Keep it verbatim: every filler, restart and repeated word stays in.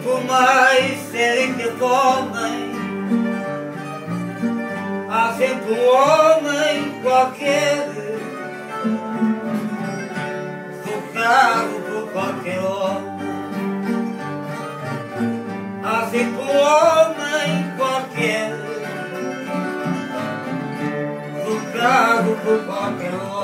Por mais sério que a homem, há sempre um homem qualquer, tocado por qualquer homem. Há sempre um homem qualquer, tocado por qualquer homem.